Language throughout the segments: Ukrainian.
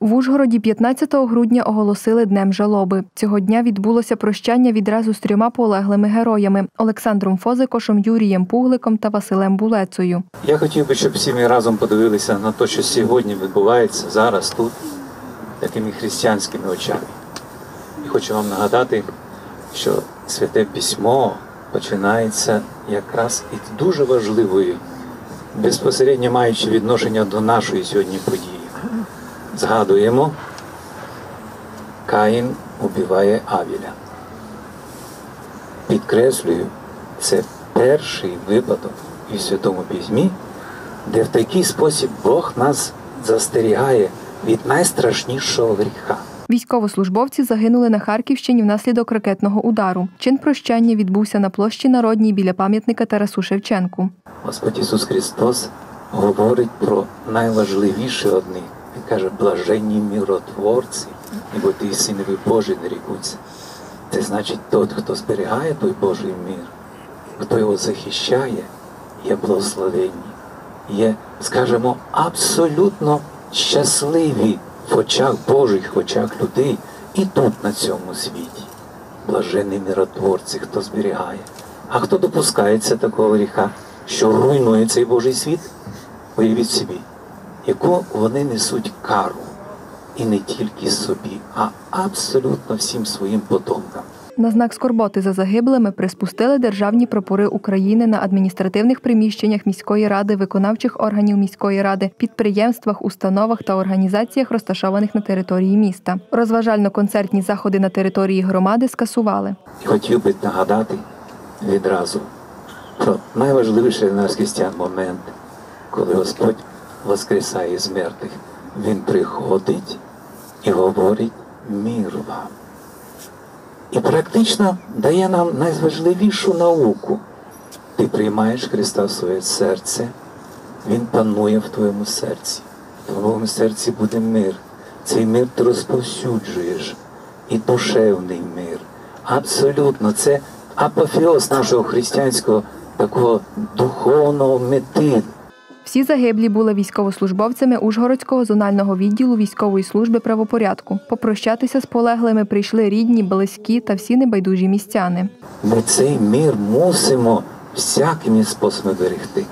В Ужгороді 15 грудня оголосили Днем жалоби. Цього дня відбулося прощання відразу з 3 полеглими героями – Олександром Фозикошем, Юрієм Пугликом та Василем Булецею. Я хотів би, щоб всі ми разом подивилися на те, що сьогодні відбувається, зараз, тут, такими християнськими очами. І хочу вам нагадати, що Святе Письмо починається якраз із дуже важливої, безпосередньо маючи відношення до нашої сьогодні події. Згадуємо, Каїн убиває Авіля. Підкреслюю, це перший випадок у Святому Письмі, де в такий спосіб Бог нас застерігає від найстрашнішого гріха. Військовослужбовці загинули на Харківщині внаслідок ракетного удару. Чин прощання відбувся на площі Народній біля пам'ятника Тарасу Шевченку. Господь Ісус Христос говорить про найважливіше одне. Він каже, блаженні миротворці, ібо ти синові Божі нарікуться. Це значить, той, хто зберігає той Божий мир, хто його захищає, є благословенні, є, скажімо, абсолютно щасливі в очах Божих, в очах людей і тут, на цьому світі. Блаженні миротворці, хто зберігає. А хто допускається такого гріха, що руйнує цей Божий світ? Уявіть собі, яку вони несуть кару. І не тільки собі, а абсолютно всім своїм потомкам. На знак скорботи за загиблими приспустили державні прапори України на адміністративних приміщеннях міської ради, виконавчих органів міської ради, підприємствах, установах та організаціях, розташованих на території міста. Розважально-концертні заходи на території громади скасували. Хотів би нагадати відразу про найважливіший для нас християн момент, коли Господь воскресає з мертвих. Він приходить і говорить «Мир вам». І практично дає нам найважливішу науку. Ти приймаєш Христа в своє серце, Він панує в твоєму серці. В твоєму серці буде мир. Цей мир ти розповсюджуєш. І душевний мир. Абсолютно. Це апофеоз нашого християнського такого духовного мети. Всі загиблі були військовослужбовцями Ужгородського зонального відділу військової служби правопорядку. Попрощатися з полеглими прийшли рідні, близькі та всі небайдужі містяни. Ми цей мир мусимо всякими способами берегти.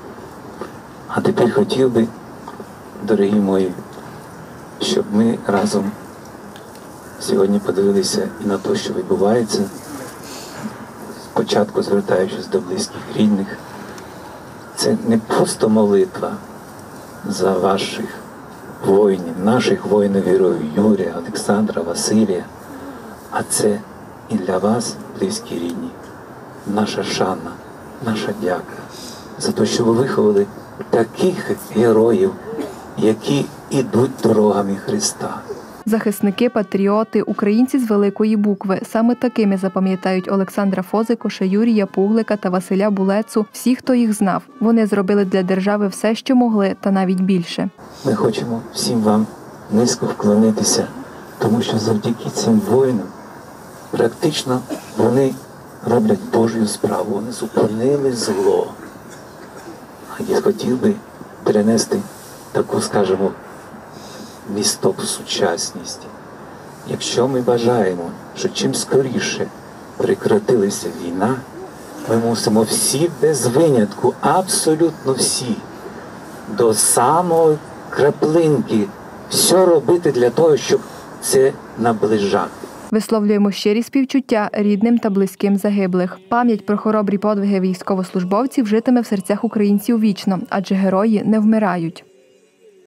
А тепер хотів би, дорогі мої, щоб ми разом сьогодні подивилися і на те, що відбувається, спочатку звертаючись до близьких, рідних. Це не просто молитва за ваших воїнів, наших воїнів-героїв Юрія, Олександра, Василія, а це і для вас, близькі рідні, наша шана, наша дяка за те, що ви виховали таких героїв, які ідуть дорогами Христа. Захисники, патріоти, українці з великої букви. Саме такими запам'ятають Олександра Фозикоша, Юрія Пуглика та Василя Булецу всі, хто їх знав. Вони зробили для держави все, що могли, та навіть більше. Ми хочемо всім вам низько вклонитися, тому що завдяки цим воїнам практично вони роблять Божу справу. Вони зупинили зло. А я хотів би перенести таку, скажімо, місток в сучасність. Якщо ми бажаємо, що чим скоріше прекратилася війна, ми мусимо всі без винятку, абсолютно всі, до самої краплинки, все робити для того, щоб це наближати. Висловлюємо щирі співчуття рідним та близьким загиблих. Пам'ять про хоробрі подвиги військовослужбовців житиме в серцях українців вічно, адже герої не вмирають.